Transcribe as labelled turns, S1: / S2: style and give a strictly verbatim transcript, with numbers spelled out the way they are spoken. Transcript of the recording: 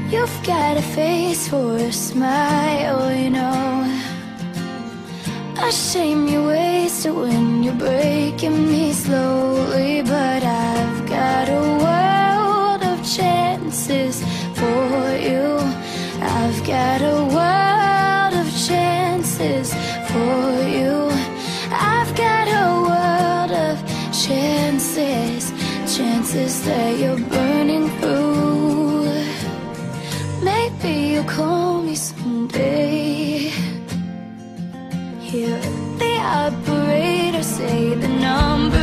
S1: You've got a face for a smile, you know. I shame you wasted when you're breaking me slowly. But I've got a world of chances for you. I've got a world of chances for you. I've got a world of chances, chances that you're burning through. Maybe you'll call me someday. Hear the operator say the number